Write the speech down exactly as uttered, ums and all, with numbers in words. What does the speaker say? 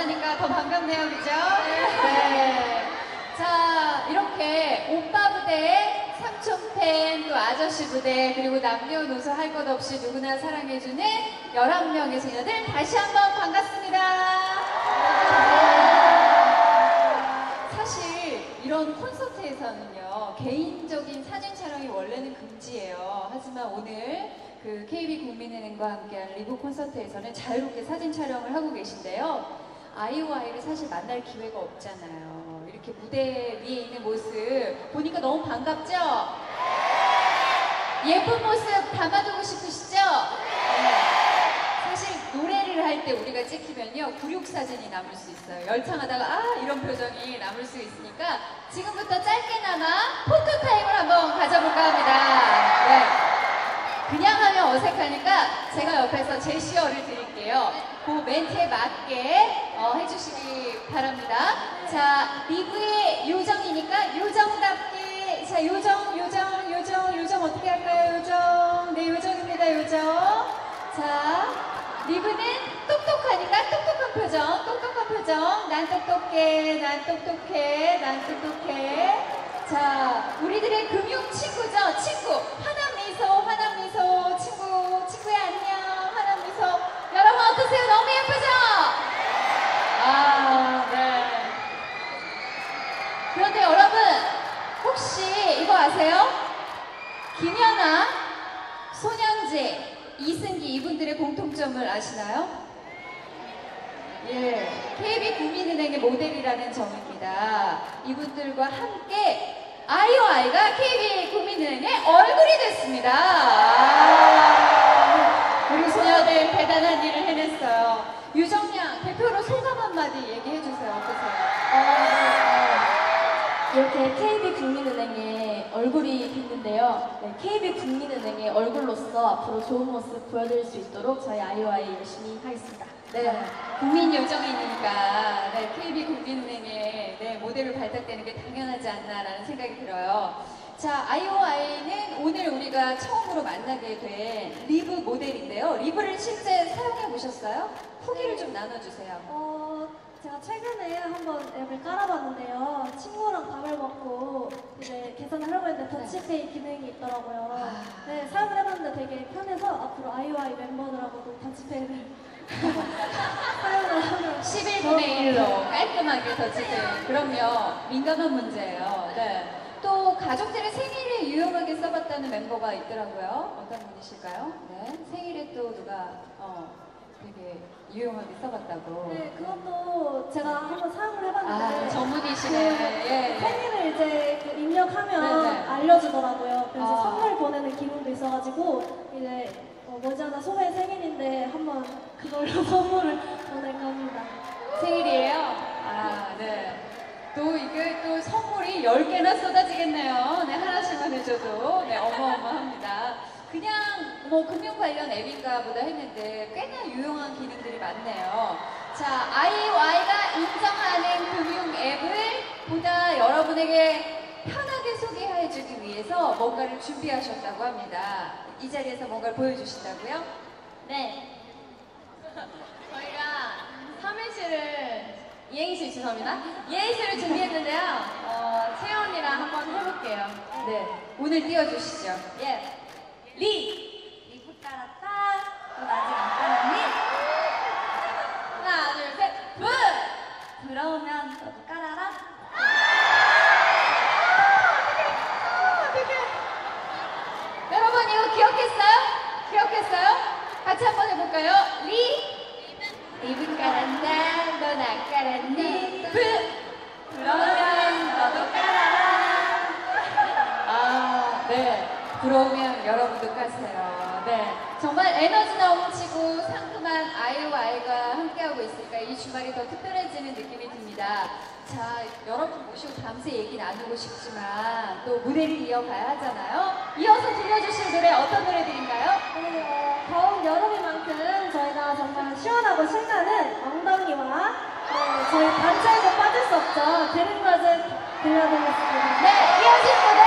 만나니까 더 반갑네요, 그죠? 네. 자, 이렇게 오빠 부대, 삼촌 팬, 또 아저씨 부대, 그리고 남녀노소 할 것 없이 누구나 사랑해주는 열한 명의 소녀들 다시 한번 반갑습니다. 사실 이런 콘서트에서는요, 개인적인 사진 촬영이 원래는 금지예요. 하지만 오늘 그 케이비 국민은행과 함께한 리브 콘서트에서는 자유롭게 사진 촬영을 하고 계신데요. 아이오아이를 사실 만날 기회가 없잖아요. 이렇게 무대 위에 있는 모습 보니까 너무 반갑죠? 예쁜 모습 담아두고 싶으시죠? 사실 노래를 할 때 우리가 찍히면요, 굴욕사진이 남을 수 있어요. 열창하다가 아 이런 표정이 남을 수 있으니까 지금부터 짧게나마 포토타임을 한번 가져볼까 합니다. 네. 그냥 하면 어색하니까 제가 옆에서 제시어를 드릴게요. 그 멘트에 맞게 어, 해주시기 바랍니다. 자, 리브의 요정이니까 요정답게, 자, 요정, 요정, 요정, 요정 어떻게 할까요? 요정. 네, 요정입니다, 요정. 자, 리브는 똑똑하니까 똑똑한 표정, 똑똑한 표정. 난 똑똑해, 난 똑똑해, 난 똑똑해. 자, 우리들의 금융 친구죠? 친구. 화난 미소, 화난 미소. 친구, 친구야 안녕. 화난 미소. 여러분 어떠세요? 너무 예쁘죠? 아, 네. 그런데 여러분, 혹시 이거 아세요? 김연아, 손영재, 이승기 이분들의 공통점을 아시나요? 예, 케이비 국민은행의 모델이라는 점입니다. 이분들과 함께 아이오아이가 케이비 국민은행의 얼굴이 됐습니다. 아, 우리 소녀들 대단한 일을 해냈어요. 유정양 대표로 소감 한마디 얘기해주세요. 어떠세요? 어, 네. 이렇게 케이비 국민은행의 얼굴이 됐는데요. 네, 케이비 국민은행의 얼굴로서 앞으로 좋은 모습 보여드릴 수 있도록 저희 아이오아이 열심히 하겠습니다. 네, 국민 요정이니까 네, 케이비 국민은행의 네, 모델을 발탁되는 게 당연하지 않나라는 생각이 들어요. 자, 아이오아이는 오늘 우리가 처음으로 만나게 된 리브 모델인데요. 리브를 실제 사용해 보셨어요? 후기를 좀 나눠주세요. 어, 제가 최근에 한번 앱을 깔아봤는데요. 친구랑 밥을 먹고 이제 계산을 하려고 했는데 더치페이 기능이 있더라고요. 아. 네, 사용을 해봤는데 되게 편해서 앞으로 아이오아이 멤버들하고도 더치페이를 사용을 하면 십일분의 일로 깔끔하게 더치페이. 그럼요, 민감한 문제예요. 네. 또 가족들의 생일에 유용하게 써봤다는 멤버가 있더라고요. 어떤 분이실까요? 네. 생일에 또 누가 어, 되게 유용하게 써봤다고. 네, 그것도 제가 한번 사용을 해봤는데 아, 전문이시네. 그 예. 생일을 이제 그 입력하면 네네. 알려주더라고요. 그래서 아. 선물 보내는 기능도 있어가지고 이제 어, 머지않아 소혜 생일인데 한번 그걸로 선물을 보낼 겁니다. 생일이에요? 아, 네. 또 이게 또 선물이 열 개나 쏟아지겠네요. 네, 하나씩만 해줘도. 네, 어마어마합니다. 그냥 뭐 금융 관련 앱인가 보다 했는데 꽤나 유용한 기능들이 많네요. 자, 아이오아이가 인정하는 금융 앱을 보다 여러분에게 편하게 소개해주기 위해서 뭔가를 준비하셨다고 합니다. 이 자리에서 뭔가를 보여주신다고요? 네. 저희가 삼행시를 이행시 죄송합니다. 이행시를 준비했는데요. 어, 채연 언니랑 한번 해볼게요. 네, 오늘 띄워주시죠. 예. 리. 리프 깔았다. 넌 아직 안 깔았니? 하나, 둘, 셋. 브. 들어오면 너도 깔아라. 여러분 이거 기억했어요? 기억했어요? 같이 한번 해볼까요? 리. 리브 깔았다. 넌 안 깔았니? 브. 들어오면 너도 깔아라. 아, 네. 들어오면 여러분도 까세요. 네. 정말 에너지 넘치고 상큼한 아이오아이가 함께하고 있으니까 이 주말이 더 특별해지는 느낌이 듭니다. 자, 여러분 모시고 밤새 얘기 나누고 싶지만 또 무대를 이어가야 하잖아요. 이어서 들려주실 노래 어떤 노래들인가요? 네, 어, 더운 여름인 만큼 저희가 정말 시원하고 신나는 엉덩이와 네, 저희 단체에서 빠질 수 없죠. 드림걸즈 들려드리겠습니다. 네, 이어진 무대